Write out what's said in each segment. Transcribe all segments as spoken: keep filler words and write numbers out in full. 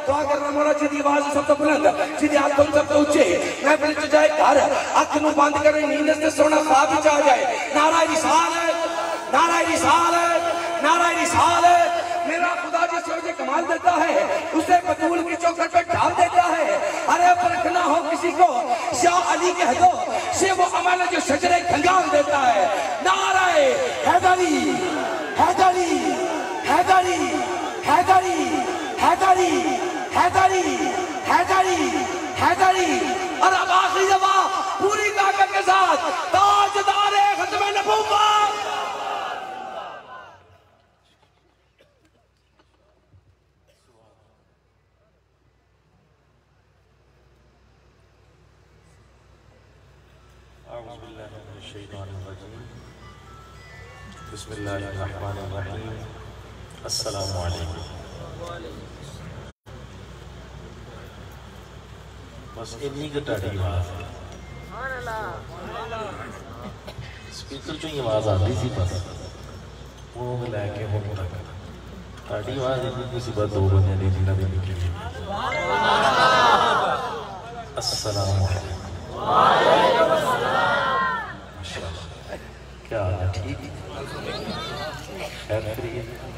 دعا کرنا مولا جی دی آواز سب تو بلند جی دی ہاتھ سب تو اونچے محفل چ جائے گھر اکھ نو بند کرے نیند سے سونا خواب وچ آ جائے نعرہ رسالت نعرہ رسالت نعرہ رسالت میرا خدا جس وجہ کمال دیتا ہے اسے بطول کی چوکٹ پہ ڈال دیتا ہے ارے پرکھنا ہو کسی کو شاہ علی کہہ دو سے وہ عمل جو شجرے کھنگال دیتا ہے نعرہ حیدری حیدری حیدری حیدری حیدری حیدری حیدری حیدری اور اب آخری دفعہ پوری طاقت کے ساتھ تاجدار ختم نبوت اعوذ باللہ من الشیطان الرجیم بسم اللہ الرحمن الرحیم السلام علیکم بس اتنی گٹاڑی آواز ہے سپیکر جو ہی آواز آتی تھی بس وہ میں لے کے ہوں تک تاڑی آواز اتنی کسی بات دو بندے نہیں دینا دینے کے لیے السلام علیکم وعلیکم السلام کیا حال ہے ٹھیک خیر کریے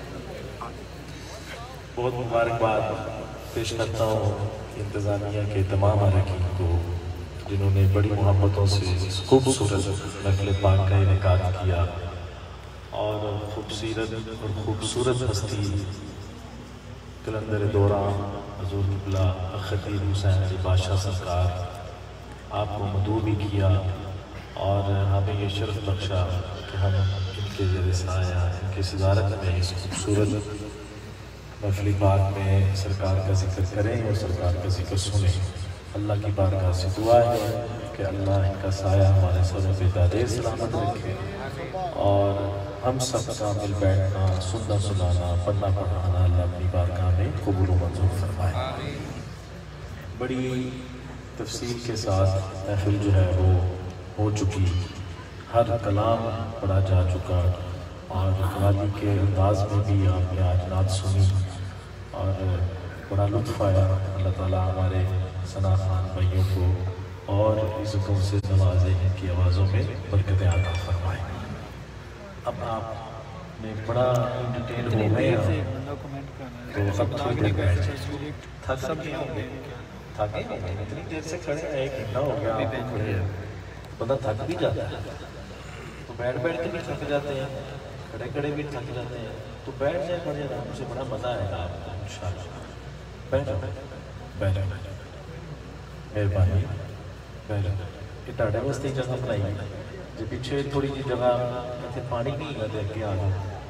بہت مبارکباد پیش کرتا ہوں انتظامیہ کے تمام اراکین کو جنہوں نے بڑی محبتوں سے خوبصورت محفل پاک کا انعقاد کیا اور خوبصورت اور خوبصورت ہستی قلندر دوران حضور قبلہ خطیب حسین علی بادشاہ سرکار آپ کو مدعو بھی کیا اور ہمیں یہ شرف بخشا کہ ہم ان کے زیر سایہ ان کی صدارت میں اس خوبصورت محفل پاک میں سرکار کا ذکر کریں اور سرکار کا ذکر سنیں اللہ کی بارگاہ سے دعا ہے کہ اللہ ان کا سایہ ہمارے سروں پہ دائر سلامت رکھے اور ہم سب کا مل بیٹھنا سننا سنانا پڑھنا پڑھانا اللہ اپنی بارگاہ میں قبول و منظور فرمائے بڑی تفصیل کے ساتھ محفل جو ہے وہ ہو چکی ہر کلام پڑھا جا چکا اور قوالی کے انداز میں بھی آپ نے آج نعت سنی اور بڑا لطف آیا اللہ تعالیٰ ہمارے ثنا خان بھائیوں کو اور عزتوں سے نوازے ان کی آوازوں میں برکتیں عطا فرمائے اب آپ نے بڑا انٹرٹین ہو گئے تو اب تھوڑی دیر بیٹھ تھک سب گئے ہوں گے تھکے نہیں ہیں اتنی دیر سے کھڑے ہیں ایک گھنٹہ ہو گیا آپ کو کھڑے ہیں بندہ تھک بھی جاتا ہے تو بیٹھ بیٹھ کے بھی تھک جاتے ہیں کھڑے کھڑے بھی تھک جاتے ہیں تو بیٹھ جائے بڑے آرام سے بڑا مزہ آئے گا آپ کو انشاءاللہ بیٹھ جاؤ بیٹھ جاؤ مہربانی بیٹھ جاؤ یہ ٹاٹے واسطے جگہ بنائی ہے جو پیچھے تھوڑی جی جگہ ایسے پانی نہیں ہے دیکھ کے آ جاؤ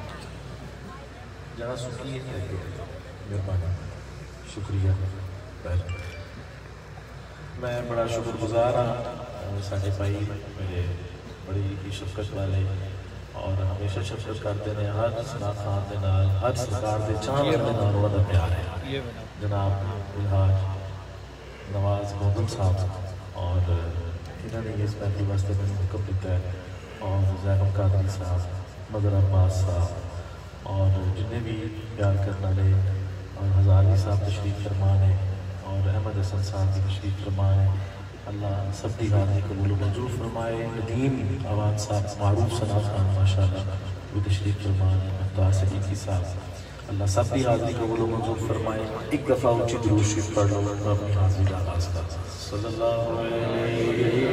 جگہ سکی ہے مہربانی شکریہ بیٹھ جاؤ میں بڑا شکر گزار ہاں ساڑھے بھائی میرے بڑی شفقت والے اور ہمیشہ شفقت کرتے ہیں ہر ثنا خان دے نال ہر سرکار دے چاند دے نال انہاں دا پیار ہے جناب الحاج نواز محمد صاحب اور انہوں نے اس محفل واسطے میں حکم دیتا ہے اور زینب قادری صاحب مظہر عباس صاحب اور جتنے بھی پیار کرنے والے اور ہزاروی صاحب تشریف فرمان ہے اور احمد حسن صاحب کی تشریف فرمان ہے اللہ سب دی غازی قبول و منظور فرمائے ندیم آوان صاحب معروف ثنا خان ماشاءاللہ وہ تشریف فرمان ہے مختار صدیقی صاحب اللہ سب دی حاضری قبول و منظور فرمائے ایک دفعہ اونچی درود شریف پڑھ لو میں اپنی حاضری کا آغاز کرتا ہوں صلی اللہ علیہ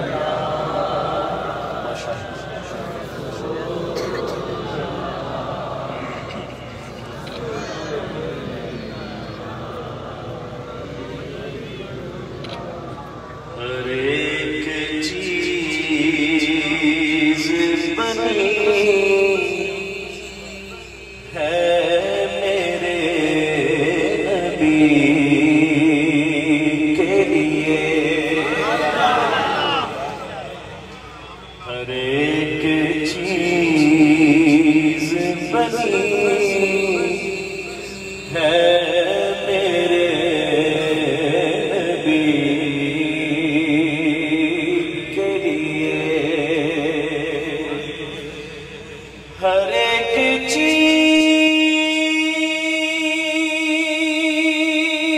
ماشاءاللہ ہر ایک چیز بنی ہے میرے نبی کے لیے ہر ایک چیز بنی ہے ہر ایک چیز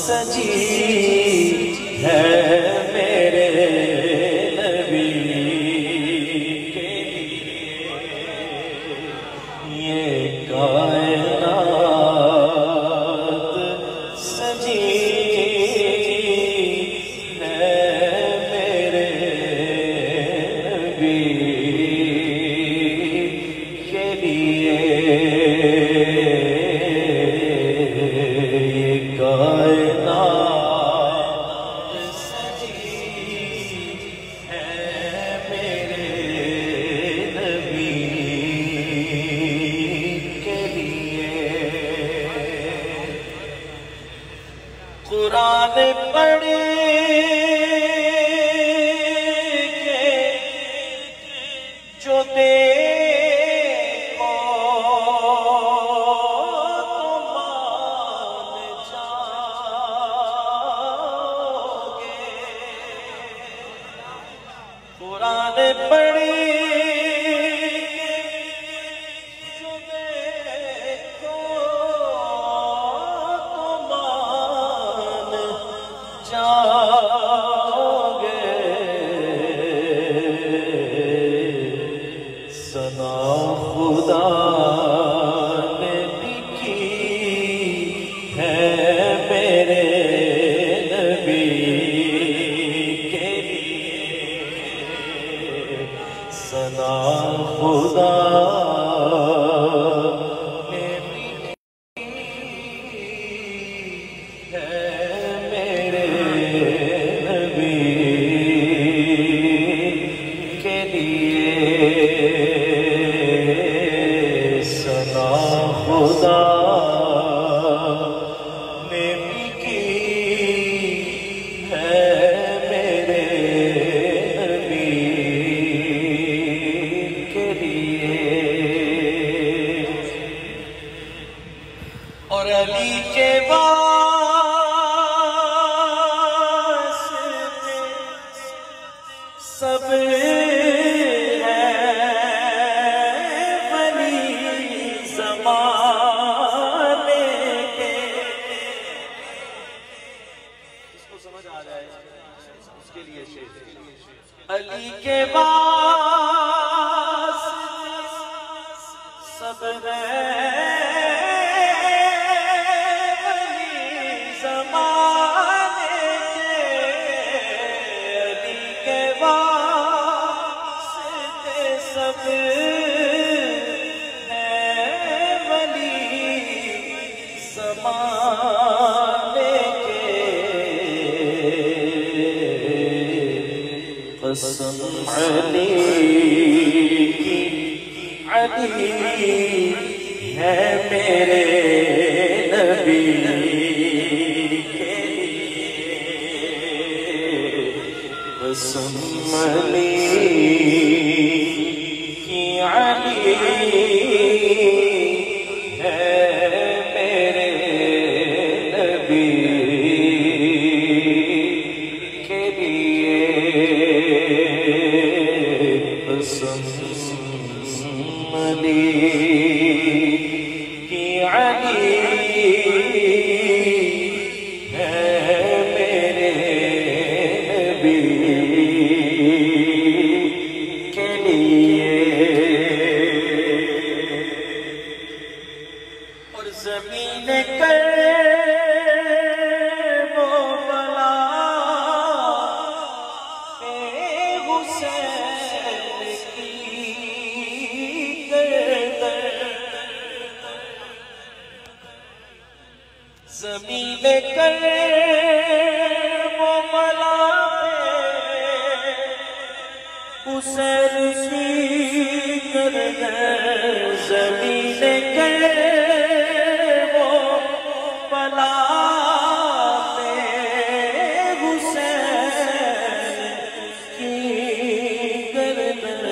سجی ہے میرے نبی کے لیے، یہ کائنات سجی ہے میرے نبی کے لیے، یہ کائنات سجی ہے میرے نبی کے لیے۔ قرآن پڑھ کے جو دیکھو تو مان جاؤ گے، قرآن پڑھ جو دیکھو تو مان جاؤ گے، ثنا خدا نے بھی کی ہے میرے نبی کے لیے، ثنا خدا نے بھی کی ہے میرے نبی کے لیے، ثنا خدا نے بھی کی ہے میرے نبی کے لیے۔ اور علی کے واسطے سب ہے ولی زمانے کے، اس کو سمجھ آ جائے اس کے لیے شعر، علی کے واسطے سب ہے ولی زمانے کے، علی کے واسطے سب ہے ولی زمانے کے، قسم علی کی، علی ہے میرے نبی کے لیے، قسم علی کی، علی ہے میرے نبی کے لیے، قسم علی کی، علی ہے میرے نبی کے لیے۔ اور زمین کر وہ بلا اے حسین کی گردن، زمین کر وہ بلا حسین کی گردن، زمین کر وہ بلا حسین کی گردن،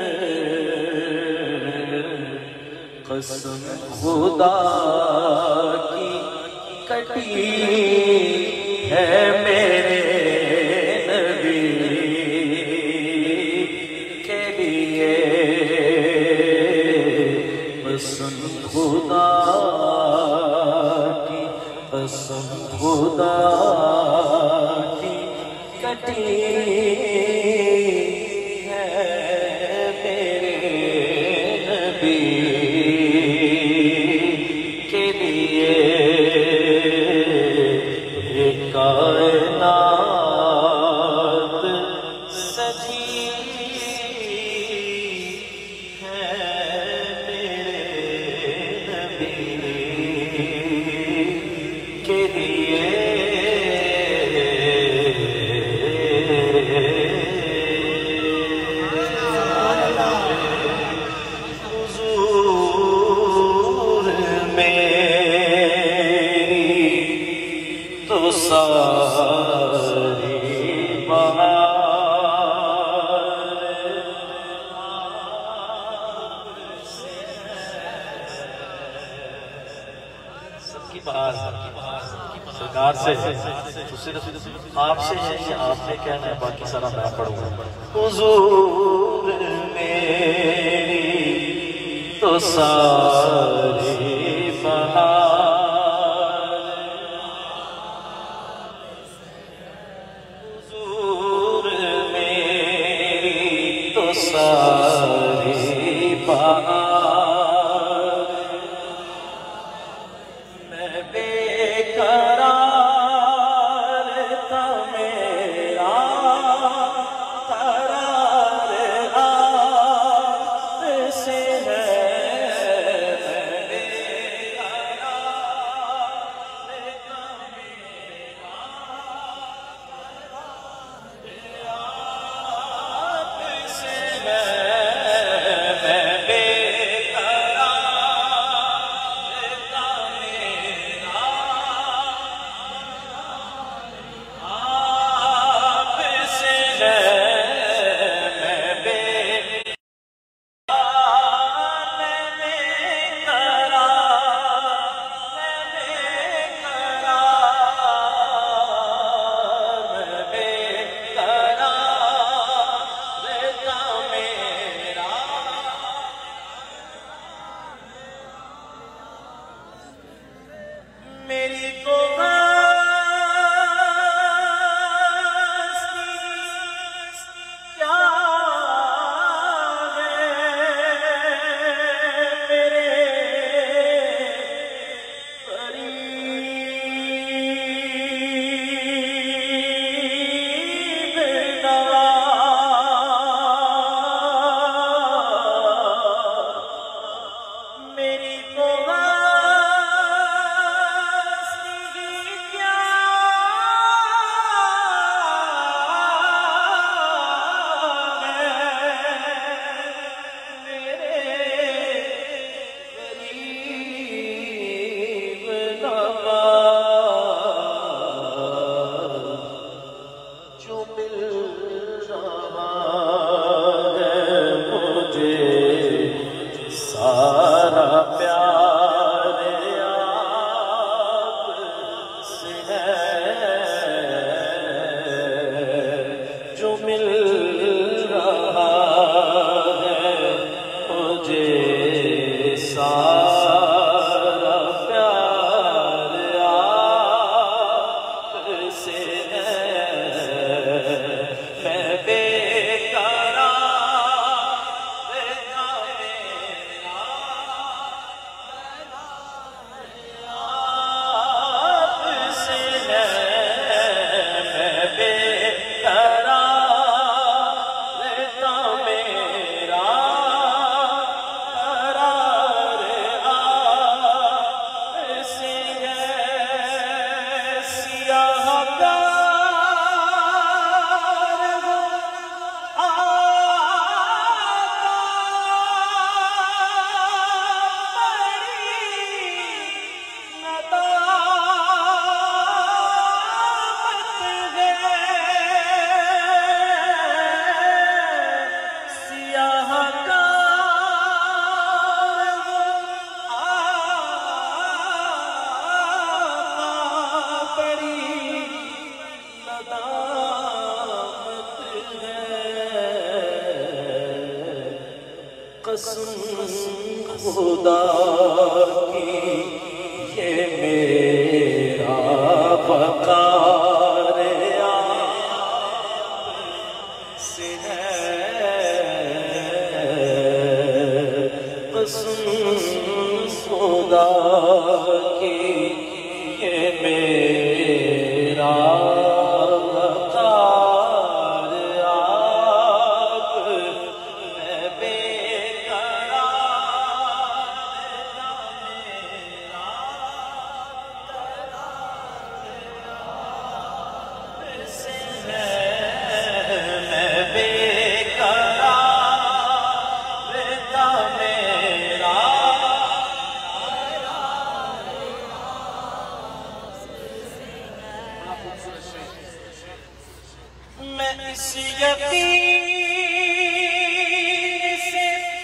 قسم خدا کی کٹی ہے میرے نبی کے لیے، قسم خدا کی، قسم خدا کی کٹی ہے میرے نبی کے لیے یہ کائنات سجی ہے میرے نبی کے لیے حضور میری تو ساری بہار سب کی بہار سرکار سے تو صرف آپ سے ہے یا آپ نے کہنا ہے باقی سارا میں پڑھوں گا حضور میری تو ساری بہار حضور میری تو ساری بہار میں بے قرار تھا میرا قرار آپ سے ہے میں بے قرار تھا میرا آپ سے ہے میں بے میری تو کیا ہے میرے قریب نواز میری تو قسم خدا کی یہ میرا وقار آپ سے ہے قسم خدا کی کہ میرا وقار آپ میں بے اس یقین سے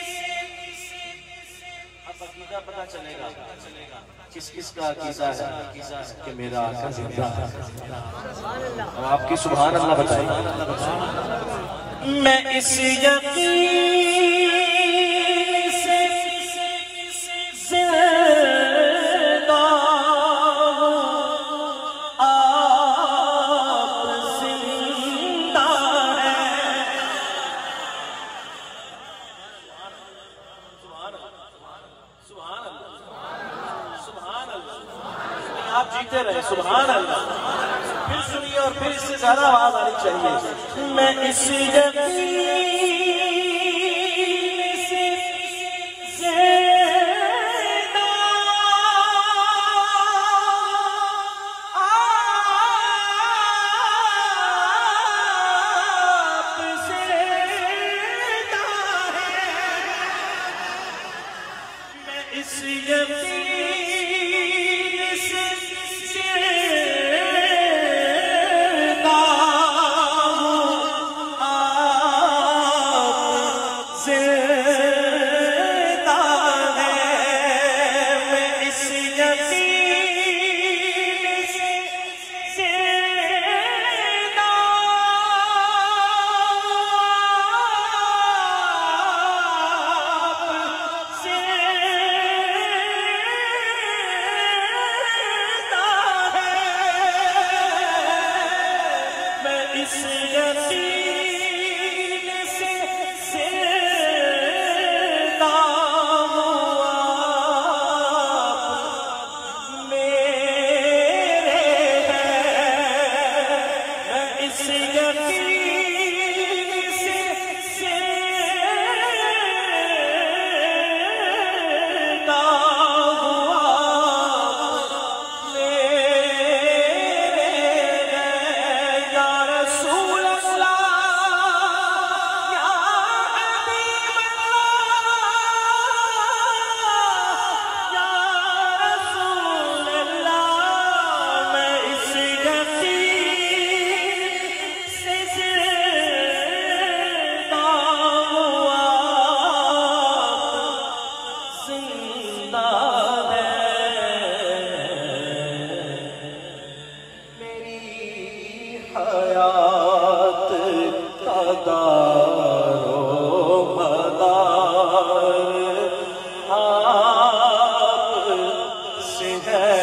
اب عقیدہ پتہ چلے گا کس کس کا عقیدہ ہے کہ میرا آقا زندہ ہے. اور آپ کی سبحان اللہ بتائیں. میں اس یقین سے زندہ آپ جیتے رہے. سبحان اللہ. پھر سنیے اور پھر اس سے زیادہ آواز آنی چاہیے. میں اس یقین سے زندہ آپ زندہ ہے. میں اس یقین اس یقین سے زندہ ہوا میرے ہیں. میں اس یقین سے زندہ ہوا حیات کا دار و مدار آپ سے ہے.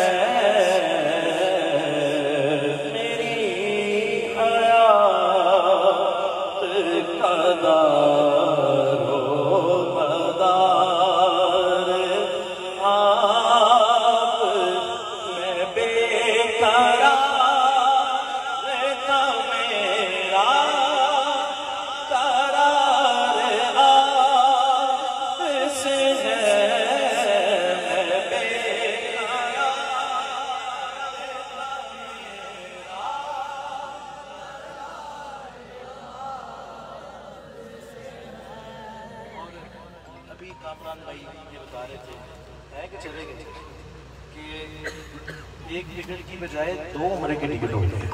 میری حیات کا دار و مدار آپ میں بے قرار کامران بھائی یہ بتا رہے تھے ہے کہ چلے گئے کہ ایک ٹکٹ کی بجائے دو عمرے کے ٹکٹ ہوتے ہیں.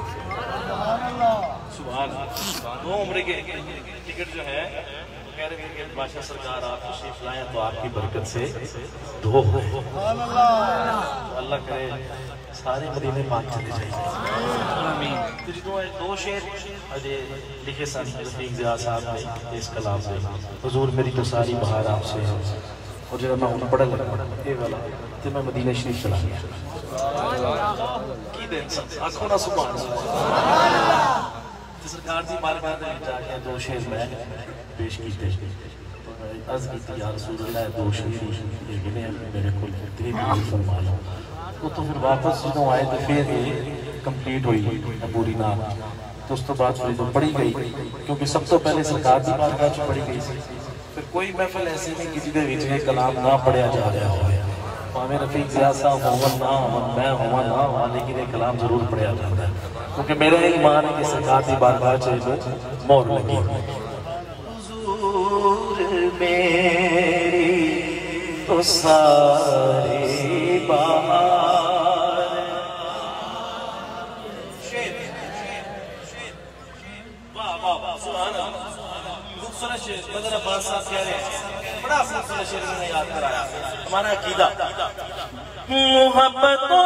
سبحان اللہ. دو عمرے کے ٹکٹ جو ہے کہہ رہے تھے کہ بادشاہ سرکار آپ تشریف لائیں تو آپ کی برکت سے دو ہو. اللہ کرے سارے مدینے پاک چلے جائیں. تو جدوں دو شعر لکھے سن رفیق ضیاء صاحب نے اس کلام سے حضور میری تو ساری بہار آپ سے ہے. اور جب میں ان پڑھا لگا یہ والا تو میں مدینہ شریف چلا گیا. دے انسان آنکھوں نہ سبحان اللہ سرکار دی بارگاہ دے جا کے دو شعر میں پیش کیتے عرض کی یا رسول اللہ دو شعر یہ گنے میرے کول اتنی بھی فرما لو تو تو پھر واپس جدوں آئے تو پھر یہ کمپلیٹ ہوئی پوری نام تو اس تو بعد پھر جو پڑھی گئی کیونکہ سب تو پہلے سرکار دی بارگاہ چ پڑھی گئی سی پھر کوئی محفل ایسی نہیں کہ جدے وچ یہ کلام نہ پڑھیا جا رہا ہوئے پاویں رفیق ضیاء صاحب ہون نہ ہون میں ہوا نہ ہوا لیکن یہ کلام ضرور پڑھیا جاتا ہے کیونکہ میرا ایمان ہے کہ سرکار دی بارگاہ چ مہر لگی حضور میری تو سارے بہار واہ واہ سبحان اللہ خوبصورت شعر بدر عباس صاحب کہہ رہے ہیں بڑا خوبصورت شعر میں نے یاد کرایا ہمارا عقیدہ محبتوں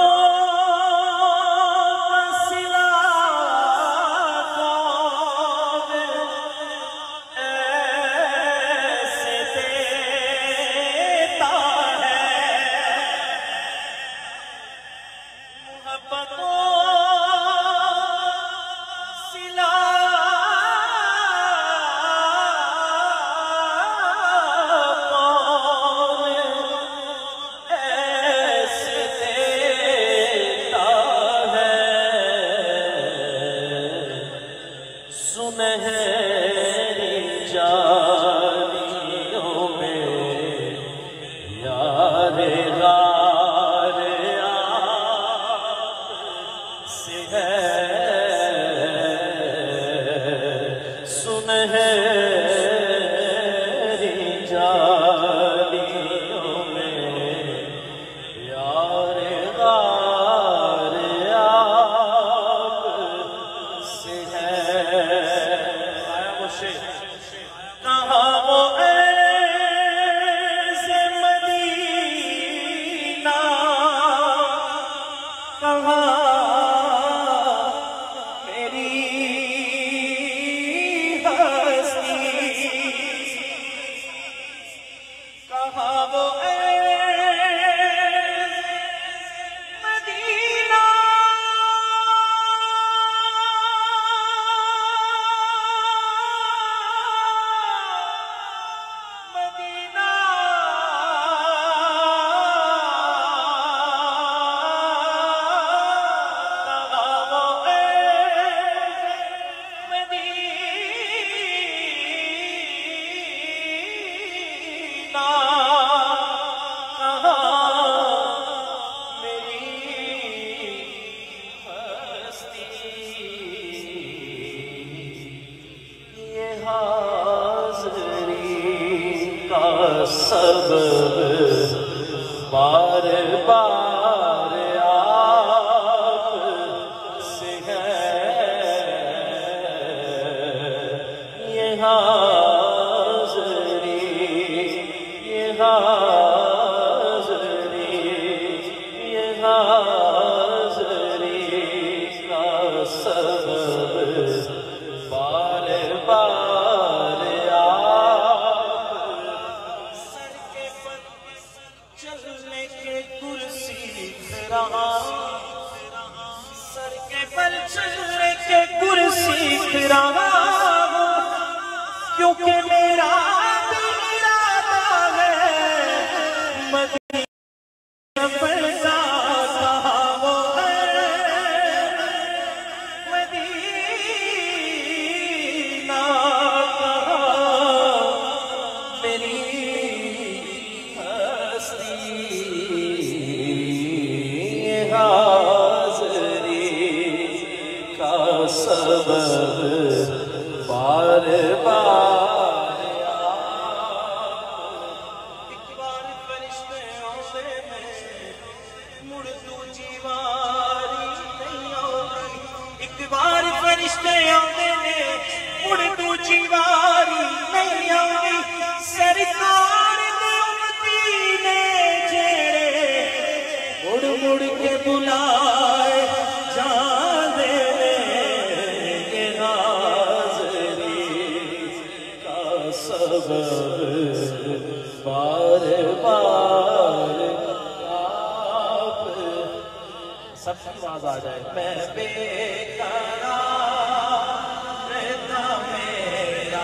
آ جائے. میں بے قرار رہتا میرا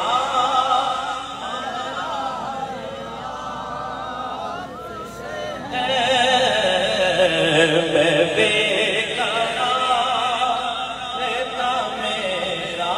میں بے قرار رہتا میرا.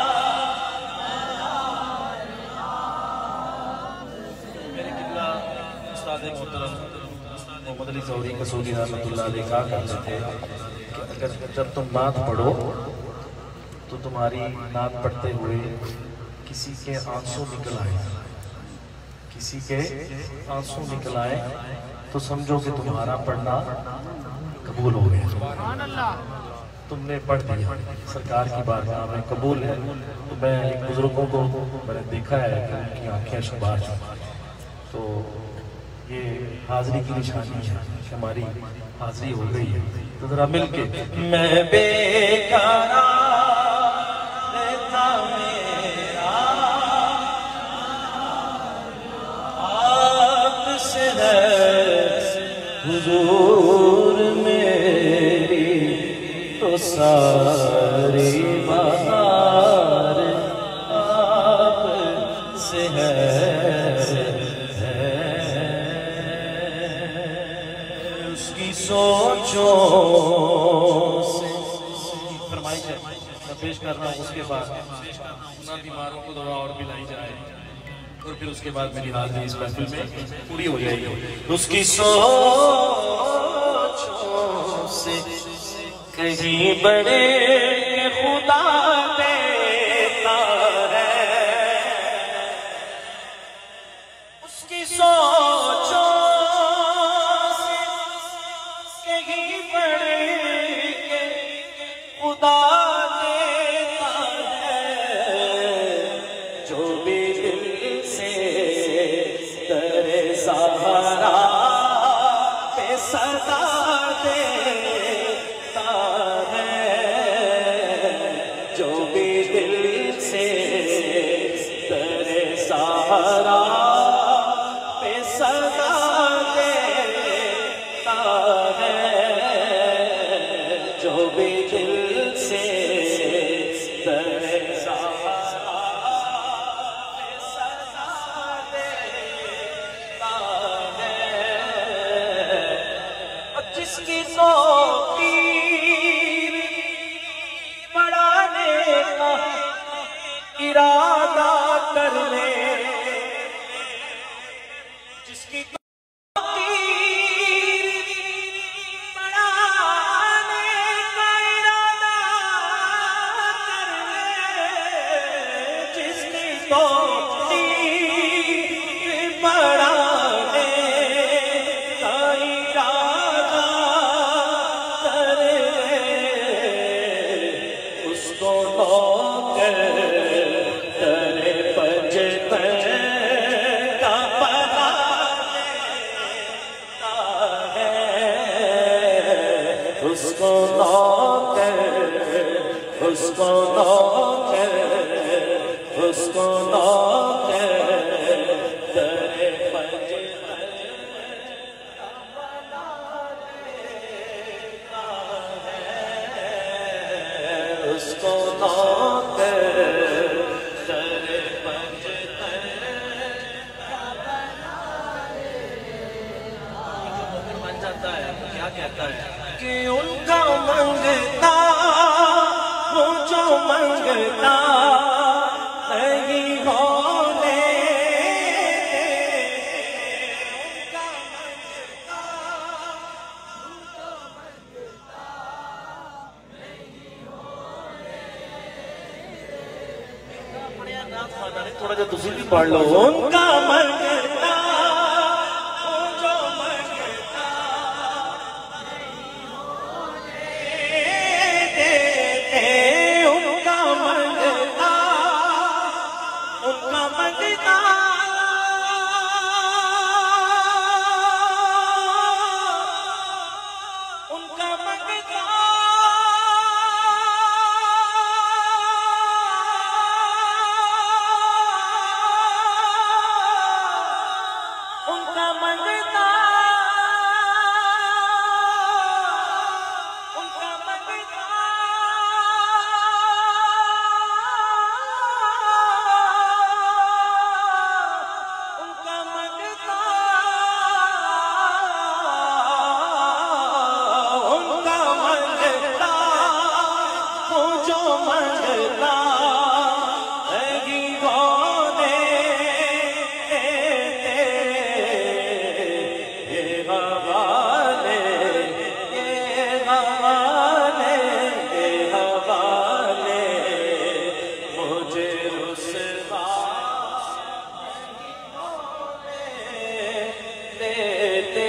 میرے قبلہ استاد محترم محمد علی ظہوری قصوری رحمۃ اللہ علیہ کہا کرتے تھے کہ اگر جب تم نعت پڑھو تو تمہاری نعت پڑھتے ہوئے کسی کے آنسو نکل آئے کسی کے آنسو نکل آئے تو سمجھو کہ تمہارا پڑھنا قبول ہو گیا. تم نے پڑھ دیا, سرکار کی بارگاہ میں قبول ہے. تو میں ایک بزرگوں کو میں نے دیکھا ہے کہ ان کی آنکھیں اشکبار ہیں, تو یہ حاضری کی نشانی ہے کہ ہماری حاضری ہو گئی ہے. تو ذرا مل کے میں بے قرار رہتا میرا آپ سے ہے حضور میری تو ساری بہار آپ سے ہے. سوچوں سے فرمائی جائے میں پیش کر رہا ہوں. اس کے بعد نہ بیماروں کو دوا اور پلائی جائے اور پھر اس کے بعد میری حاضری اس محفل میں پوری ہو جائے گی. اس کی سوچوں سے کہیں بڑے خدا دیتا ہے. اس کی سوچوں خدا دیتا ہے جو بھی دل سے در سہارا پہ صدا دیتا ہے. جو بھی دل سے در سہارا پہ صدا دیتا ہے. جو بھی دل سے در سہارا پہ صدا دیتا ہے. جس کی تیر بڑھانے کا ارادہ کر لے, جس کی اس کو نوکر اس کو نوکر اس کو نوکر در پنج اس کو نوکر در پنج بن جاتا ہے. کیا کہتا ہے کہ ان کا منگتا وہ جو منگتا نہیں ہونے تھوڑا جا تسی بھی پڑھ لو. ان کا منگتا وہ جو منگتا دیتے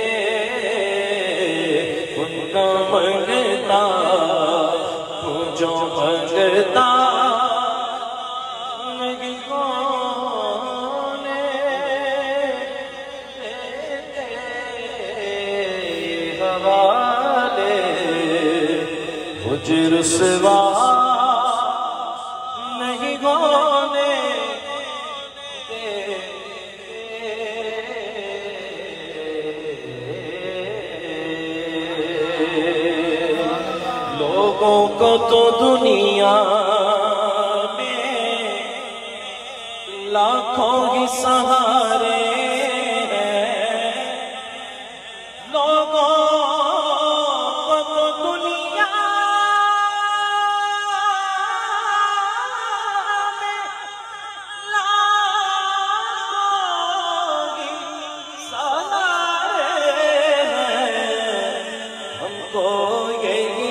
ان کا منگتا جو منگتا نہیں کون دیتے حوالے مجھے رسوا نہیں ہونے لوگوں کو تو دنیا میں لاکھوں ہی سہارے ہیں لوگوں کو تو دنیا میں لاکھوں ہی سہارے ہیں ہم کو یہی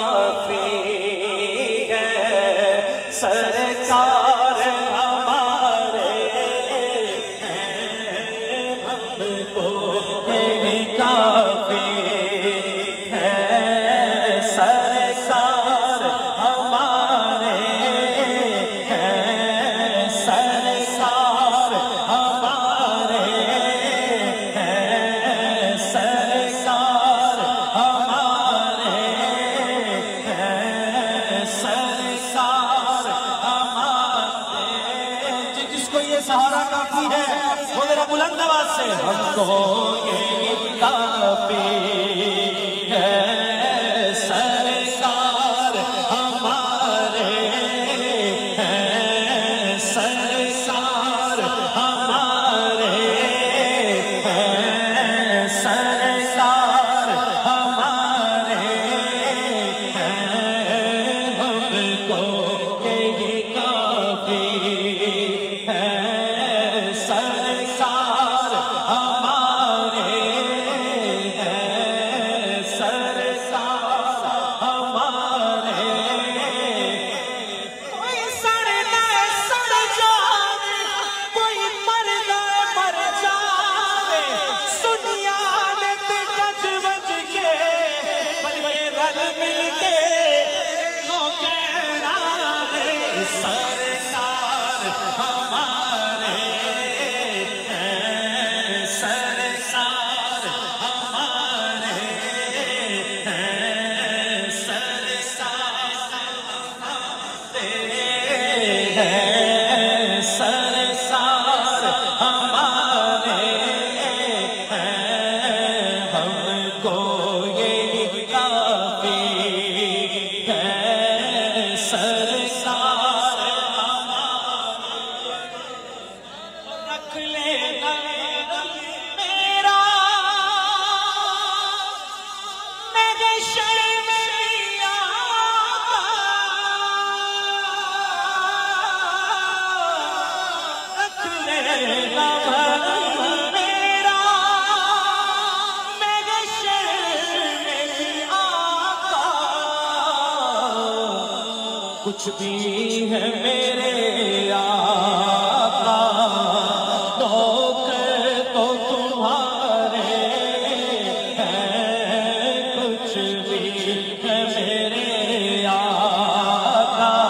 سرکار ہمارے ہم کو یہی کافی ہے سرکار ہمارے سرکار ہمارے سرکار ہمارے سہارا کافی ہے وہ میرا بلند آواز سے ہم کو یہ کافی ہے سرکار ہمارے ہیں سرکار ہمارے ہیں سرکار ہمارے ہیں ہم کو یہ کافی کچھ بھی ہے میرے آقا نوکر تو تمہارے ہیں کچھ بھی ہے میرے آقا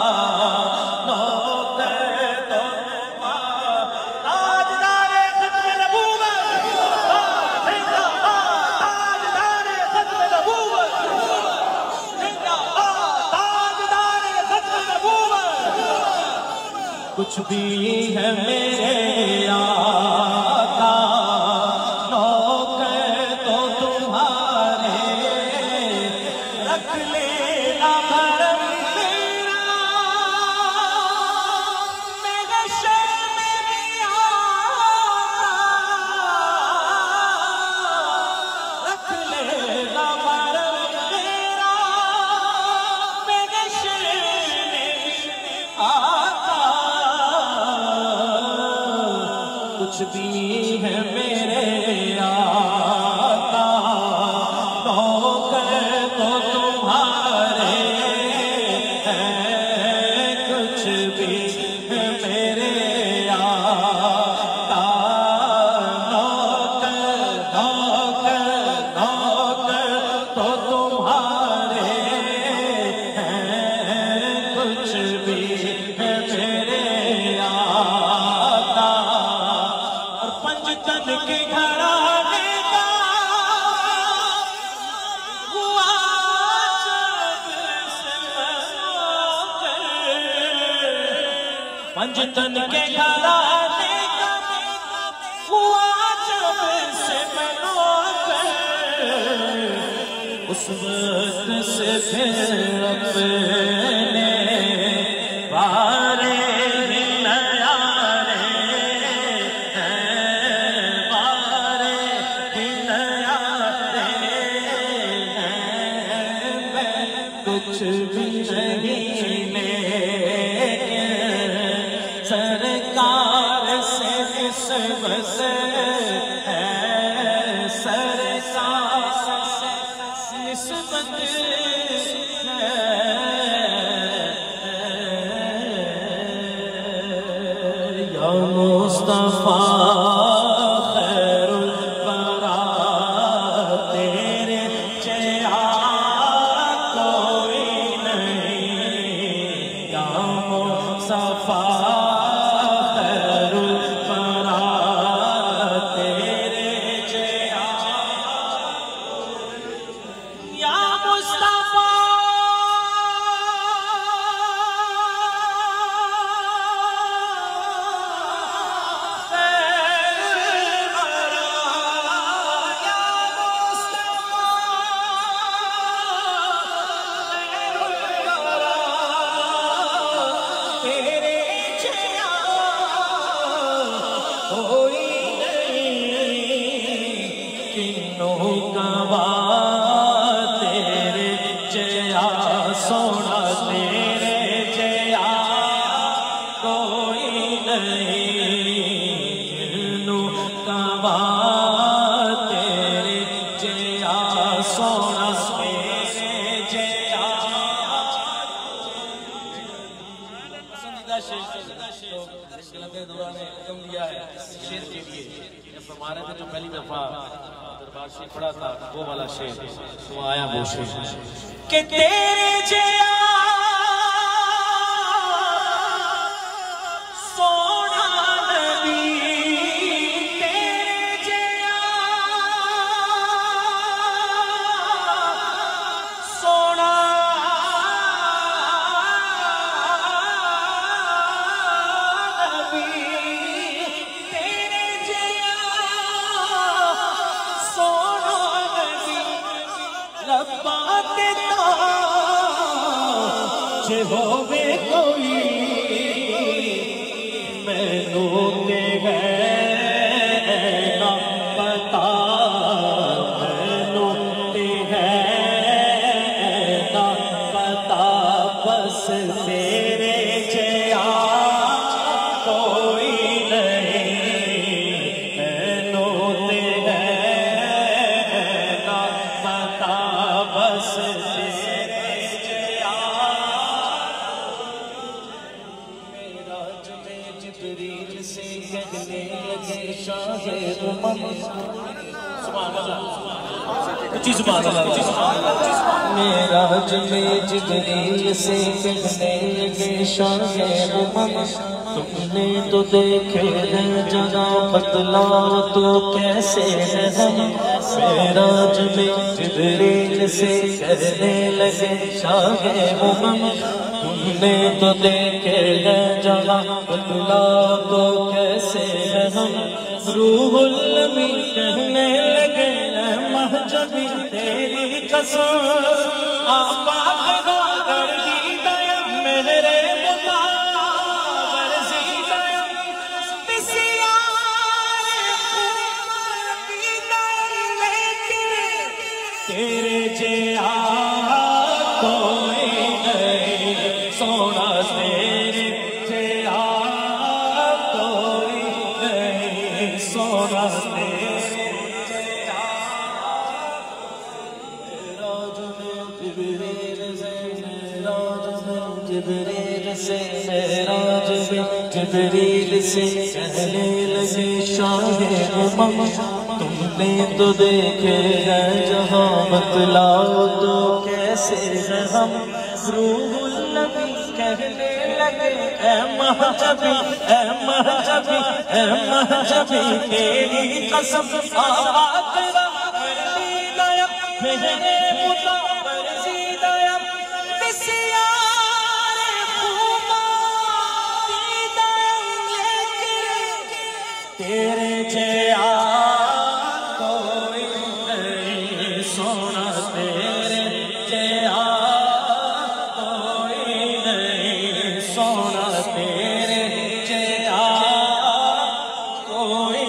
نوکر تو تمہارے تاجدار ختم نبوت زندہ باد تاجدار ختم نبوت زندہ باد کچھ بھی ہے میرے آقا نوکر تو تمہارے رکھ لینا بھرم میرا میرے شہر میری آقا رکھ لینا بھرم میرا میرے شہر میری آقا کچھ بھی منجتن کے گھرانے کا ہوا جب سے میں نوکر، اس وقت سے پھر اپنے بارے کچھ بھی نہیں لیکن سرکار سے نسبت ہے، سرکار سے نسبت ہے۔ یا مصطفیٰ خیر الورا تیرے چہرہ سونا تیرے جیا کوئی نہیں، کنو کوا تیرے جیا سونا تیرے جیا۔ پسندیدہ شیر تو دوران نے حکم دیا ہے شیر کے لیے، جب ہمارے تھے جو پہلی دفعہ دربار شریف پڑھا تھا وہ والا شیر تو آیا وہ شیر کہ تیرے جیا سونا نبی، تیرے جیا سونا نبی، تیرے جیا سونا نبی لبا جے ہووے کوئی مینوں تے ہے نہ پتا، مینوں تے ہے نہ پتا، بس تیرے جیا کوئی نہیں، مینوں تے ہے نہ پتا، بس معراج میں جبریل سے کہنے لگے شاہ امم، تم نے تو دیکھے ہیں جگہ بتلا تو کیسے ہے ہم۔ معراج میں جبریل سے کہنے لگے شاہ امم، تم نے تو دیکھے ہیں جگہ بتلا تو کیسے ہے ہم۔ روح الامین کہنے لگے اے مہجبی تیری قسم، آپا اگر دیدائم میرے مطابر زیدائم، بسیار خمار دیدائم لیکن تیرے جیا کوئی نہیں، سونا تیرے جیا کوئی نہیں، سونا تیرے جبریل سے معراج میں جبریل سے کہنے لگے شاہ امم، تم نے تو دیکھے ہیں جہاں بتلاؤ تو کیسے ہے ہم۔ روح النبی کہنے لگے اے مہجبی اے مہجبی اے مہجبی تیری قسم، آقا تیرا دیدائم میرے مطابر زیدائم، بسیار خمار دیدائم تیرے جیا کوئی نہیں سونا تیرے جیا کوئی نہیں سونا تیرے جیا کوئی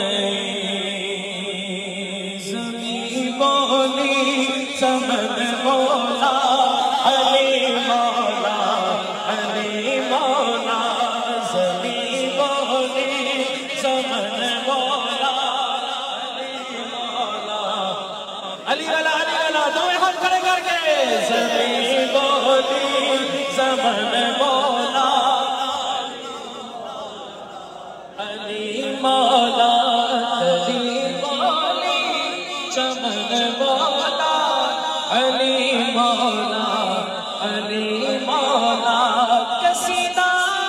نہیں زمین بولی سمن بولا علی مولا علی مولا زمین بولی سمن مولا علی مولا علی والا علی والا دونوں ہاتھ کھڑے کر کے زمین بولی سمن مولا علی مولا علی بولی چمن مولا علی مولا علی مولا کسیدہ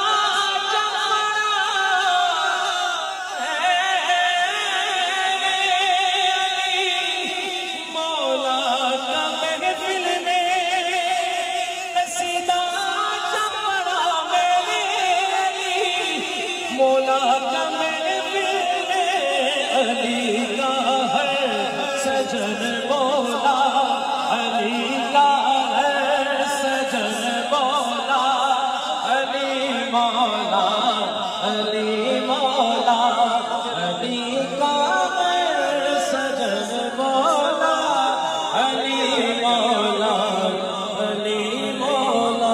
مولا کا محفل میں علی کا ہے سجن مولا علی کا ہے سجن مولا علی مولا علی مولا علی کا ہے سجن مولا علی مولا علی مولا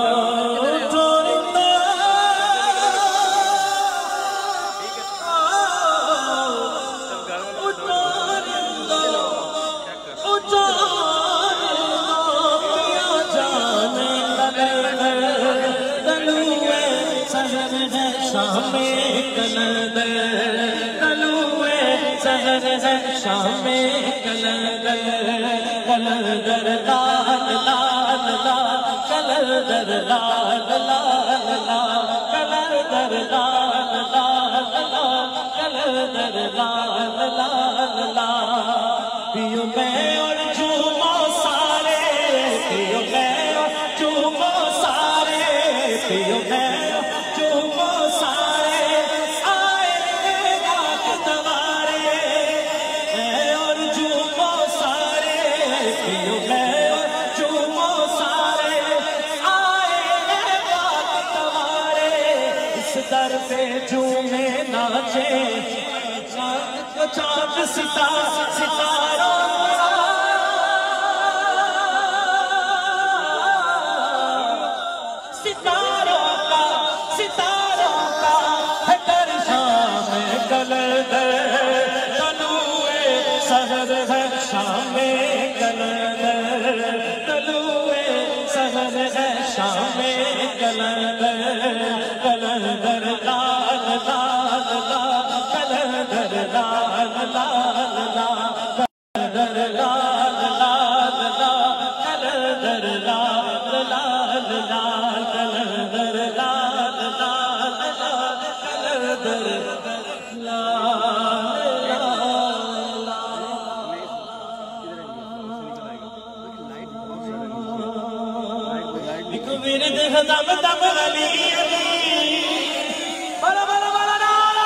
شام کلندر تلوے سحر ہے شام کلندر کلندر لال لال لال کلندر لال لال لال کلندر لال لال لال کلندر لال لال لال پیو میں اور جھومو سارے پیو میں اور جھومو سارے پیو میں در پہ جھومے ناچے چاند کو چاند ستارہ ستاروں ستاروں کا ستاروں کا ہے در شام کلندر طلوع سحر ہے شام کلندر طلوع سحر ہے شام کلندر کلندر لال لال لال کلندر لال لال لال کلندر لال لال لال کلندر لال لال لال کلندر لال لال لال کلندر لال ایک ورد ہے دم دم علی بڑا بڑا بڑا نعرہ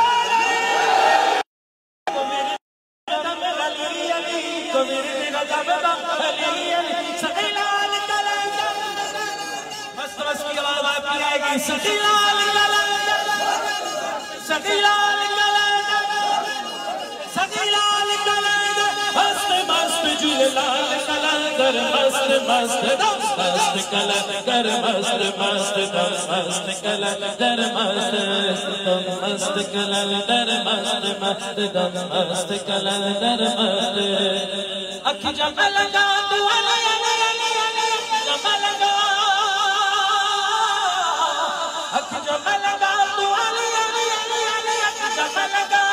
علی علی کو ورد ہے دم دم علی علی سہیلال کلندر مست مست کی آواز آتی آئے گی سہیلال کلندر سہیلال کلندر سہیلال کلندر مست مست جھولال کلندر مست مست دم مست کلندر مست مست دم مست کلندر مست دم مست کلندر مست مست دم مست کلندر مست اکھ جب لگا تو علی علی علی علی جب لگا اکھ جب لگا تو علی علی علی علی اکھ جب لگا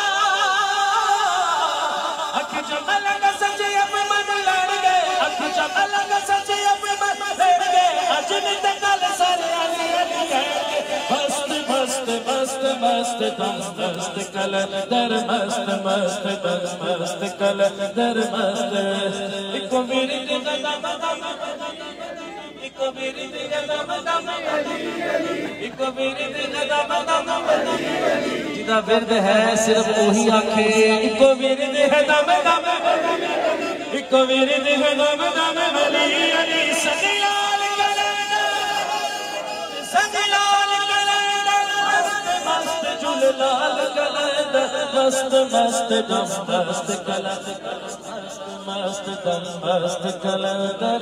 اکھ جب لگا سچے اپنے من لڑ گئے اکھ جب لگا سچے اپنے من لڑ گئے اجنی تکل سارے علی علی مست مست مست مست دم مست کلندر مست مست دم مست کلندر مست ایک ورد ہے دم دم ایک میرے دل دم دم ایک میرے دل دم دم جدا ورد ہے صرف وہی آنکھے ایک میرے دل دم دم ایک میرے دل دم دم ولی علی سجلال کلندر سجلال کلندر مست جلال کلندر مست مست دم مست کلندر مست دم مست کلندر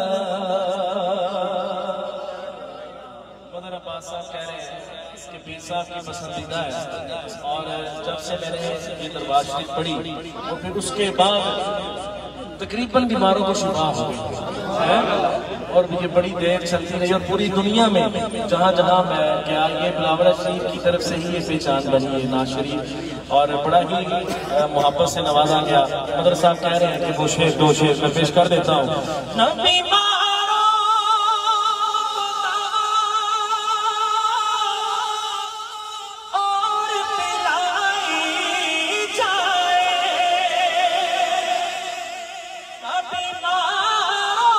مدر عباس صاحب کہہ رہے ہیں اس کے پیر صاحب کی پسندیدہ ہے اور جب سے میں نے یہ دربار شریف پڑھی اور پھر اس کے بعد تقریباً بیماروں کو شفا ہو گئی اور یہ بڑی دیر چلتی رہی اور پوری دنیا میں جہاں جہاں میں گیا یہ بلاورہ شریف کی طرف سے ہی یہ پہچان بنی ہے ناز شریف اور بڑا ہی محبت سے نوازا گیا مدر صاحب کہہ رہے ہیں کہ وہ شعر دو شعر میں پیش کر دیتا ہوں نہ بیماروں اور پلائی جائے نہ بیماروں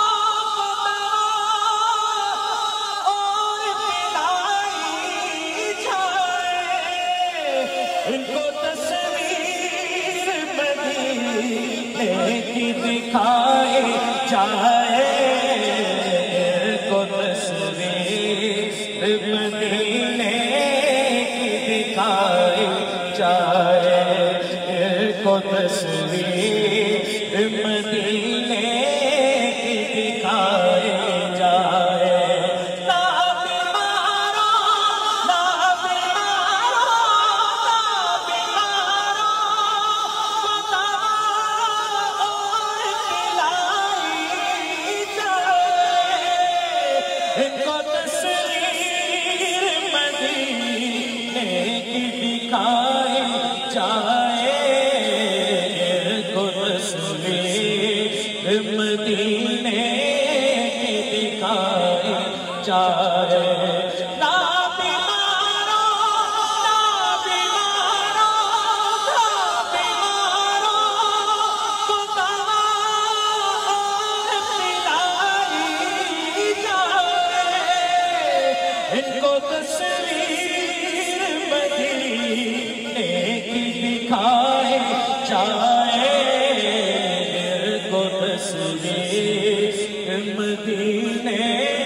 اور پلائی جائے ان کو تصویر مدینے کی دکھائے جائے کو تصویر مدینے کی دکھائے جائے کو تصویر مدینے کی دکھائے جائے نہ بیماروں نہ بیماروں نہ بیماروں کو دوا اور پلائی جائے ان کو تصویر مدینے کی دکھائے جائے کو تصویر مدینے کی دکھائے جائے نہ بیماروں نہ بیماروں نہ بیماروں کو دوا اور پلائی جائے ان کو تصویر مدینے کی دکھائے جائے کو تصویر مدینے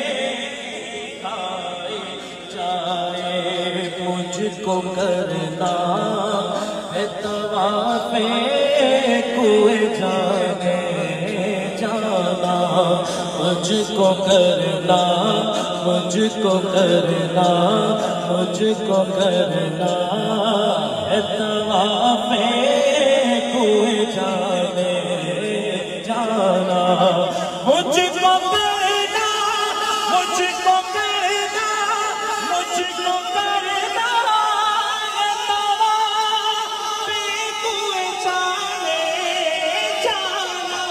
دکھائے جائے مجھ کو کرنا ہے طواف کوئے جانے جانا مجھ کو کرنا مجھ کو کرنا مجھ کو کرنا ہے طواف کوئے جانے جانا مجھ کو کرنا مجھ کو کرنا مجھ کو کرنا ہے طواف کوئے جانے جانا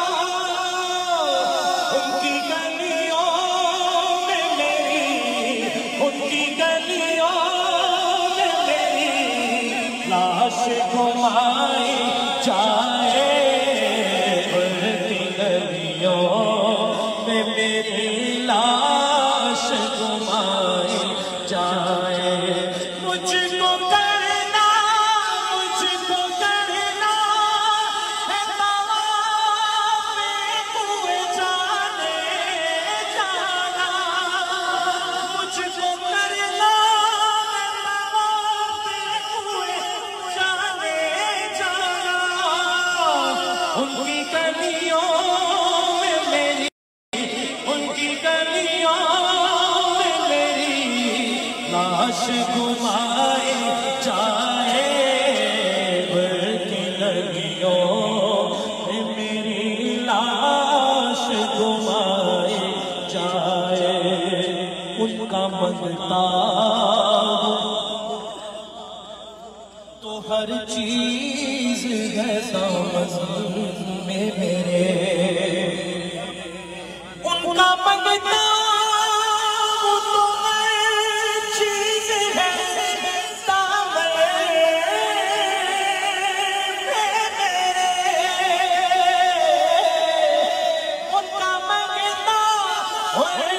ان کی گلیوں میں میری ان کی گلیوں میں میری لاش گھمائی جائے ان کی گلیوں میں میری لاش گھمائی جائے مجھ کو کرنا مجھ کو کرنا ہے طواف کوئے جانے جانا مجھ کو کرنا ہے طواف کوئے جانے جانا ان کی گلیوں میں میری ان کی گلیوں میں میری لاش گھمائی جائے ان کی گلیوں میں میری لاش گھمائی جائے ان کا منگتا تو ہر چیز ہے دامن میں میرے ان کا منگتا تو ہر چیز ہے دامن میں میرے ان کا منگتا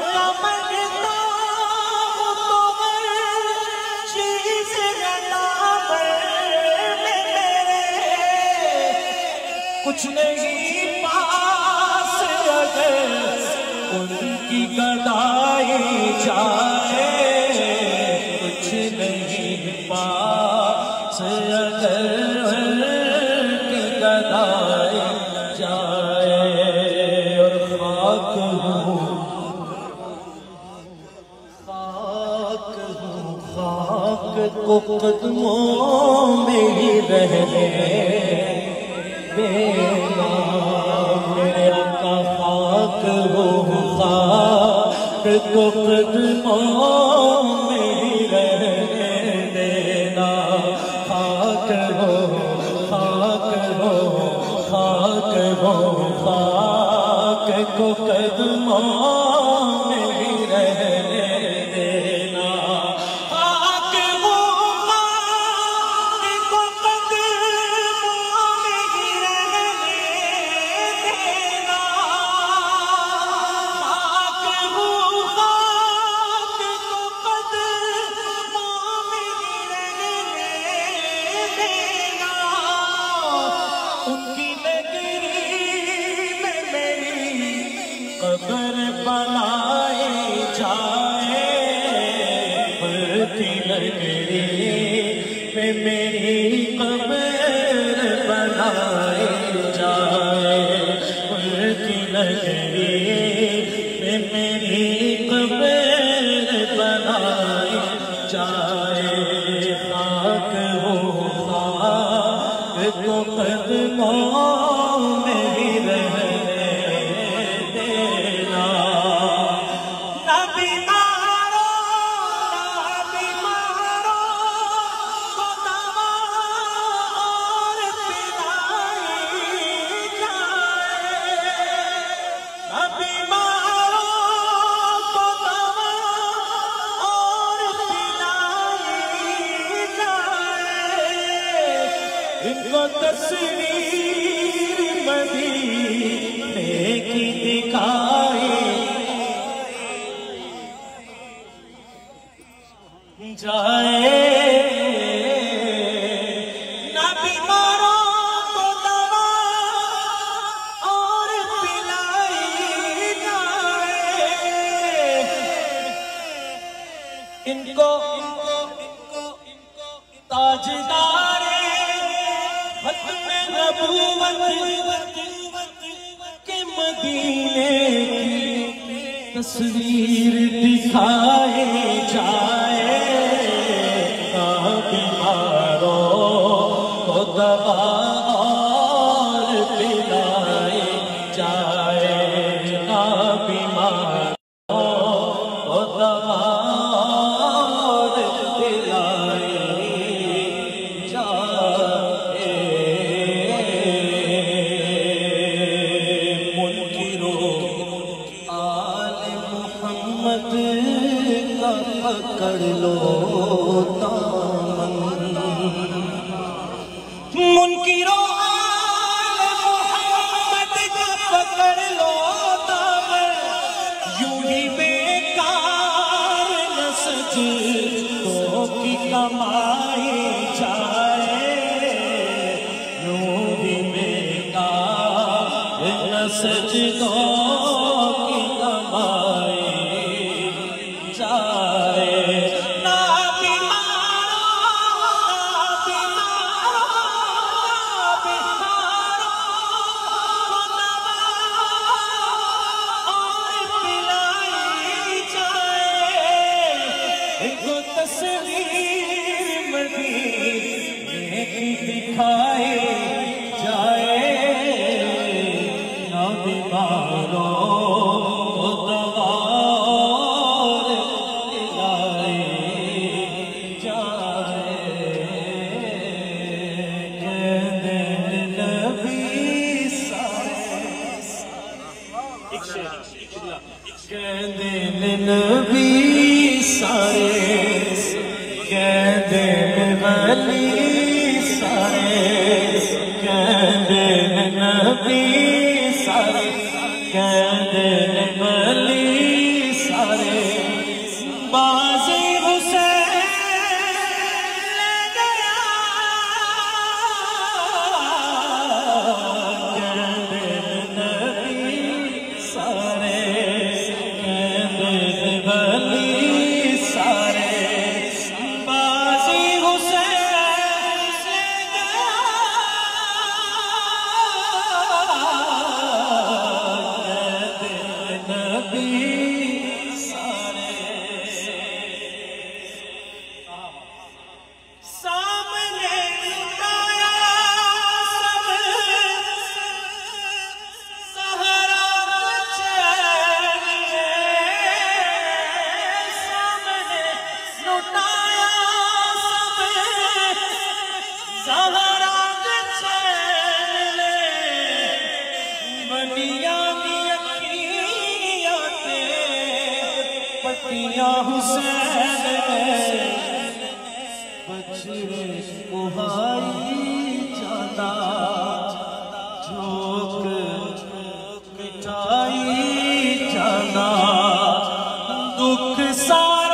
کچھ نہیں پاس اگر ان کی گدائی جائے، کچھ نہیں پاس اگر ان کی گدائی جائے، اور خاک ہوں خاک ہوں خاک کو قدموں میں ہی رہنے دینا، میرے آقا خاک ہو خاک کو قدموں میں ہی رہنے دینا، خاک ہو خاک ہو خاک ہو خاک کو قدموں میں ہی رہنے دینا، خاک ہو خاک کو قدموں میں ہی رہنے دینا، خاک ہو خاک کو قدموں میں ہی رہنے دینا، ان کی نگری میں میری قبر بنائی جائے، ان کی نگری میں میری قبر بنائی جائے، ان کی نگری میں میری قبر بنائی جائے، خاک ہو خاک کو قدموں میں ہی رہنے دینا، نہ بیمارو نہ بیمارو کو دوا اور پلائی جائے، نہ بیمارو کو دوا اور پلائی جائے، ان کو تصویر مدینے کی دکھائی جائے، نہ بیماروں کو دوا اور پلائی جائے، ان کو تاجدار ختم نبوت کے مدینے کی تصویر دکھائی جائے، نہ بیماروں کو دوا اور پلائی جائے، نہ بیماروں کو دوا اور پلائی جائے، منکرو آل محمد کا پکڑ لو دامن، منکرو آل محمد کا پکڑ لو دامن، یوں ہی بیکار نہ سجدوں کی کمائی جائے، یوں ہی بیکار نہ سجدوں کی کمائی جائے، نہ بیماروں نہ بیماروں نہ بیماروں کو دوا اور پلائی جائے، ان کو تصویر مدینے کی دکھائی جائے، نہ بیماروں کو دوا اور پلائی جائے، کہہ دیں نبی سارے، کہہ دیں نبی سارے، کہہ دیں ولی سارے، کہہ دیں نبی سارے، کہہ دیں ولی سارے، بازی حسین لے گیا میاں حسین بچڑے کوہائی جانا جھوک مٹائی جانا دکھ سارے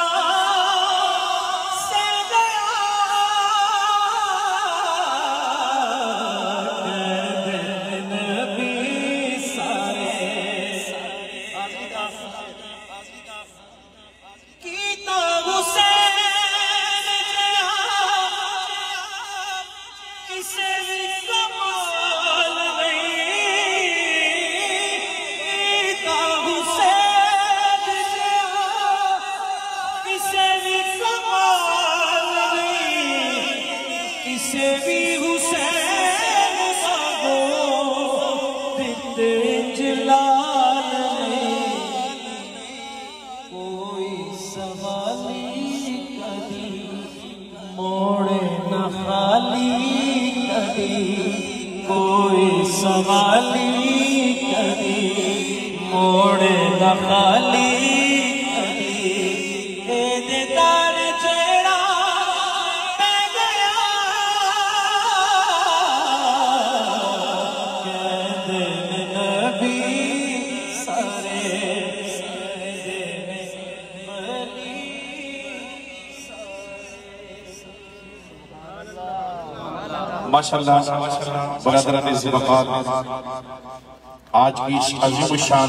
سے گیا قید نبی سارے کیتا حسین کسے بھی کمال نہیں کیتا حسین کسے بھی کمال نہیں کسے بھی حسین ساگو دیتے جلال نہیں کوئی سوالی کدی موڑے نہ خالی کدی کوئی سوالی کدی موڑے نہ خالی کدی اے دیدار جیڑا پہ گیا قید نبی سارے ماشاءاللہ برادران عزیز وقار آج کی اس عظیم الشان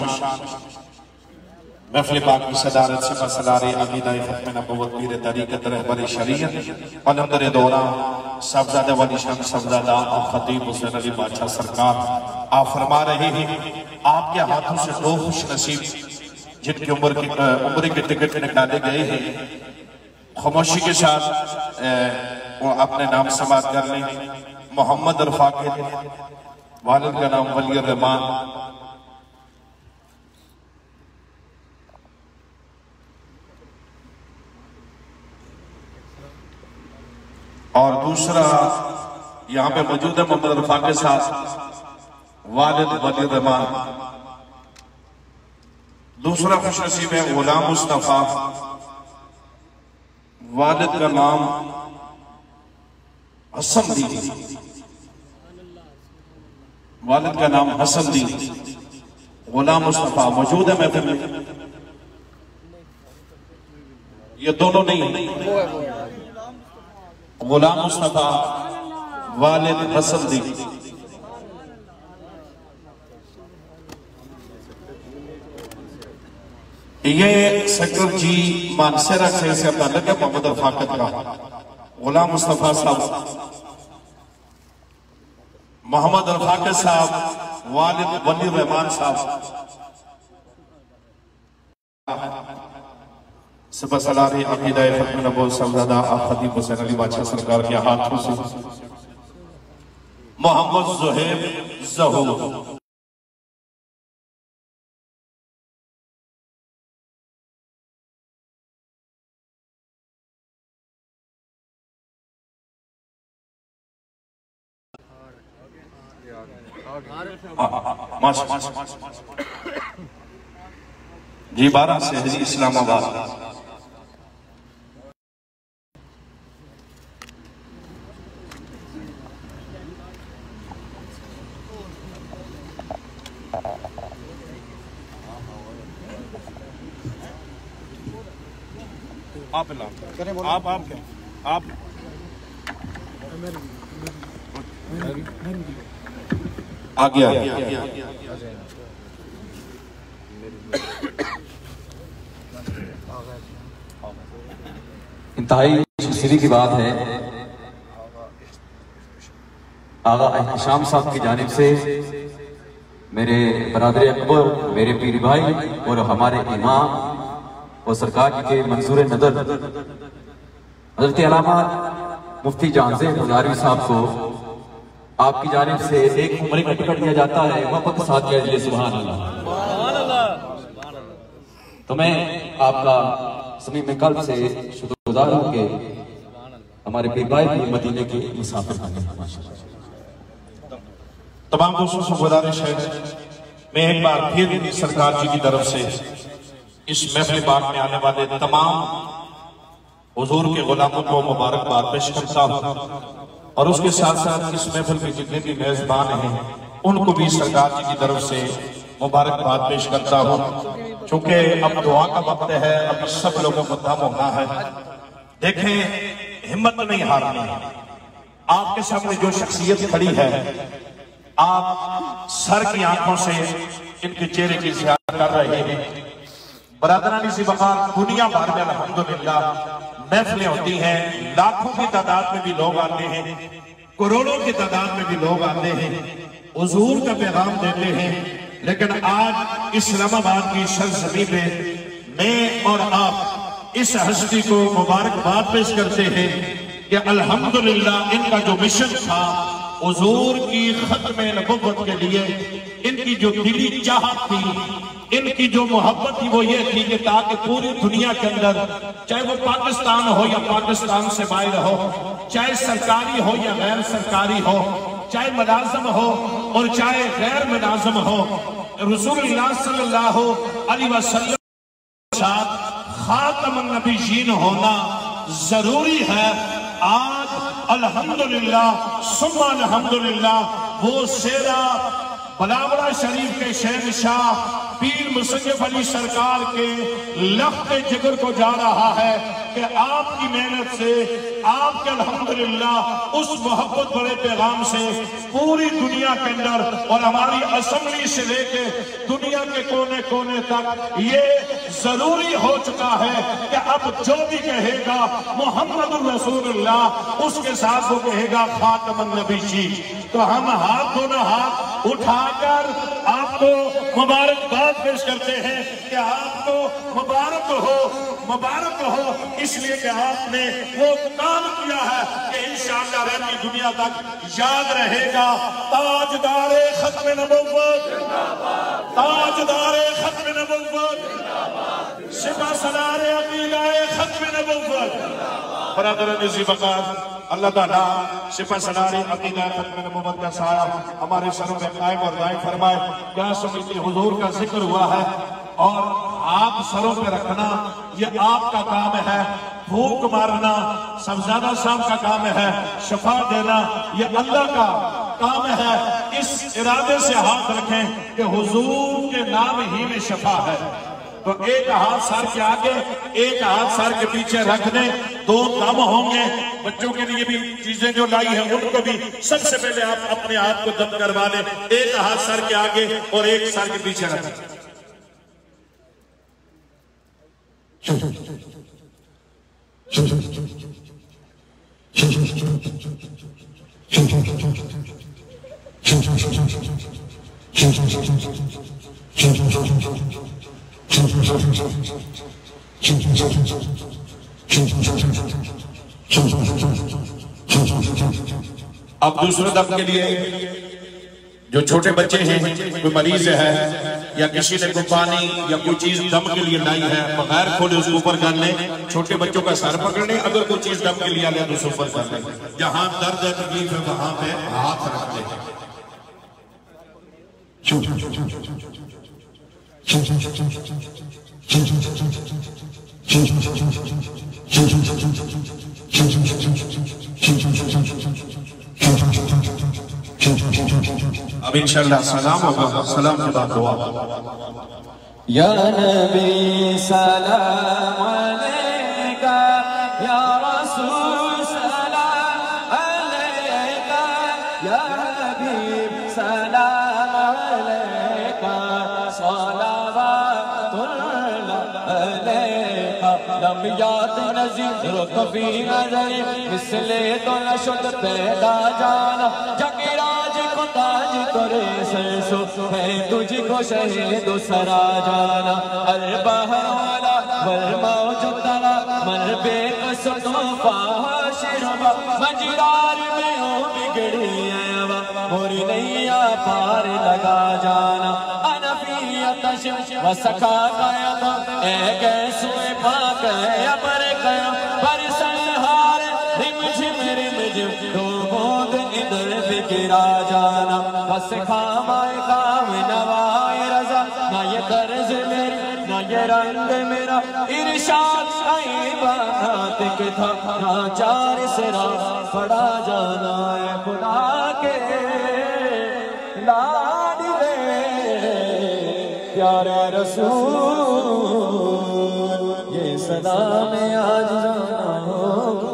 محفل پاک کی صدارت سے مسلار عقیدہ ختم نبوت پیر طریقت رہبر شریعت علمدر دورہ صاحبزادہ والی شان صاحبزادہ اور خطیب حسین علی بادشاہ سرکار آپ فرما رہے ہیں آپ کے ہاتھوں سے دو خوش نصیب جن کی عمر کی عمر کے ٹکٹ نکالے گئے ہیں خاموشی کے ساتھ وہ اپنے نام سماعت کر لیں محمد الفاقد والد کا نام ولی الرحمان اور دوسرا یہاں پہ موجود ہے محمد الفاقد صاحب والد ولی الرحمان دوسرا خوش نصیب ہے غلام مصطفیٰ والد کا نام حسن دی والد کا نام حسن دی غلام مصطفیٰ موجود ہے محفل میں یہ دونوں نہیں غلام مصطفیٰ والد حسن دی یہ سیکٹر جی مانسیرہ سے سے تعلق ہے محمد الفاقد کا غلام مصطفیٰ صاحب محمد الفاقد صاحب والد ولی الرحمان صاحب سپہ سالار عقیدہ ختم نبوت صاحبزادہ خطیب حسین علی بادشاہ سرکار کے ہاتھوں سے محمد زہیب ظہور جی بارہ سے حضی اسلام آباد آپ آپ آپ کیا آپ آگے آگے انتہائی خوشی کی بات ہے آغا احتشام صاحب کی جانب سے میرے برادر اکبر میرے پیر بھائی اور ہمارے امام اور سرکار کے منظور نظر حضرت علامہ مفتی جانزیب ہزاروی صاحب کو آپ کی جانب سے ایک عمرے کا ٹکٹ دیا جاتا ہے وقت ساتھ کہہ دیجئے سبحان اللہ. تو میں آپ کا صمیم قلب سے شکر گزار ہوں کہ ہمارے پیر بھائی کی مدینے کے مسافر بنے. تمام دوستوں سے گزارش ہے میں ایک بار پھر سرکار جی کی طرف سے اس محفل پاک میں آنے والے تمام حضور کے غلاموں کو مبارکباد پیش کرتا ہوں، اور اس کے ساتھ ساتھ اس محفل کے جتنے بھی میزبان ہیں ان کو بھی سرکار جی کی طرف سے مبارکباد پیش کرتا ہوں۔ چونکہ اب دعا کا وقت ہے، اب سب لوگوں کو دم ہونا ہے۔ دیکھیں، ہمت نہیں ہارنی ہے۔ آپ کے سامنے جو شخصیت کھڑی ہے، آپ سر کی آنکھوں سے ان کے چہرے کی زیارت کر رہے ہیں۔ برادرانی سی وقار دنیا بھر میں الحمدللہ محفلیں ہوتی ہیں، لاکھوں کی تعداد میں بھی لوگ آتے ہیں، کروڑوں کی تعداد میں بھی لوگ آتے ہیں، حضور کا پیغام دیتے ہیں، لیکن آج اسلام آباد کی سرزمین پہ میں اور آپ اس ہستی کو مبارکباد پیش کرتے ہیں کہ الحمدللہ ان کا جو مشن تھا حضور کی ختم نبوت کے لیے، ان کی جو دلی چاہت تھی، ان کی جو محبت تھی وہ یہ تھی کہ تاکہ پوری دنیا کے اندر، چاہے وہ پاکستان ہو یا پاکستان سے باہر ہو، چاہے سرکاری ہو یا غیر سرکاری ہو، چاہے ملازم ہو اور چاہے غیر ملازم ہو، رسول اللہ صلی اللہ علیہ وسلم کے ساتھ خاتم النبیین ہونا ضروری ہے۔ آج الحمدللہ ثم الحمدللہ وہ سیرہ بلاورہ شریف کے شہنشاہ پیر مصنف علی سرکار کے لخت جگر کو جا رہا ہے کہ آپ کی محنت سے، آپ کے الحمدللہ اس محبت بڑے پیغام سے پوری دنیا کے اندر اور ہماری اسمبلی سے لے کے دنیا کے کونے کونے تک یہ ضروری ہو چکا ہے کہ اب جو بھی کہے گا محمد الرسول اللہ، اس کے ساتھ وہ کہے گا خاتم النبیین۔ تو ہم ہاتھ دونوں ہاتھ اٹھا کر آپ کو مبارکباد پیش کرتے ہیں کہ آپ کو مبارک ہو، مبارک ہو، اس لیے کہ آپ نے وہ کام کیا ہے کہ انشاءاللہ رہتی دنیا تک یاد رہے گا۔ تاجدار ختم نبوت، تاجدار ختم نبوت، سپہ سالار عقیدہ ختم نبوت۔ برادران عزیز وقار، اللہ تعالیٰ سپہ سالار عقیدہ ختم نبوت کا سایہ ہمارے سروں میں قائم اور دائم فرمائے۔ کیا سمجھتے حضور کا ذکر ہوا ہے اور آپ سروں پہ رکھنا یہ آپ کا کام ہے، پھونک مارنا صاحبزادہ صاحب کا کام ہے، شفا دینا یہ اللہ کا کام ہے۔ اس ارادے سے ہاتھ رکھیں کہ حضور کے نام ہی میں شفا ہے۔ تو ایک ہاتھ سر کے آگے، ایک ہاتھ سر کے پیچھے رکھ دیں، دو دم ہوں گے۔ بچوں کے لیے بھی چیزیں جو لائی ہیں ان کو بھی سب سے پہلے آپ اپنے ہاتھ کو دم کروا لیں۔ ایک ہاتھ سر کے آگے اور ایک سر کے پیچھے رکھیں۔ اب دوسرے دم کے لیے جو چھوٹے بچے ہیں، کوئی مریض ہے یا کسی نے کوئی پانی یا کوئی چیز دم کے لیے لائی ہے، بغیر کھولے اس کو اوپر کر لیں۔ چھوٹے بچوں کا سر پکڑ لیں، اگر کوئی چیز دم کے لیے لیں تو اس کو اوپر کر لیں۔ جہاں درد ہے تکلیف ہے وہاں پہ ہاتھ رکھ دیں۔ اب انشاءاللہ سلام ہوگا، سلام کے بعد دعا۔ یا نبی سلام علیکہ، یا رسول سلام علیکہ، یا حبیب سلام علیکہ، صلوات اللہ علیکہ، لم یات نظیر و کفی نظری، مثل تو نشد پیدا جانا، جگراج کو تاج کرے سرسو ہے تجھ کو شہید و سرا جانا، البحر والا والموج تلا من بے قصد و فاحش ربا، مجرار میں ہو بگڑی ایوا موری نیا پار لگا جانا، انا فی اتش و سکھا قیدا، اے گیسوئے پاک ہے ابر قیم، برسن ہار رم جھم رم جھم دو بود ادھر بگرا جانا، بس خامائے خام نوائے رضا، نہ یہ درز میری نہ یہ رنگ میرا ارشاد آئی بات کہ تھا ناچار سے راہ پڑا جانا ہے خدا کے لاڈلے پیارے رسول یہ سلام آج جانا ہوگا.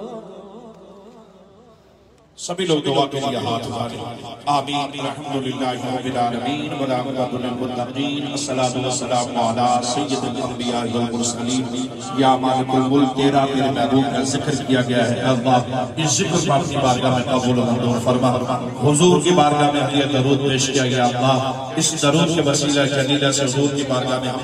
سبھی لوگ دعا کے لیے ہاتھ اٹھائیں. آمین. الحمدللہ رب العالمین والعاقبۃ للمتقین الصلاۃ والسلام علی سید الانبیاء والمرسلین. یا مالک الملک تیرا میرے محبوب کا ذکر کیا گیا ہے. اللہ اس ذکر کو اپنی بارگاہ میں قبول و منظور فرما. حضور کی بارگاہ میں یہ درود پیش کیا گیا. اللہ اس درود کے وسیلہ جلیلہ سے حضور کی بارگاہ میں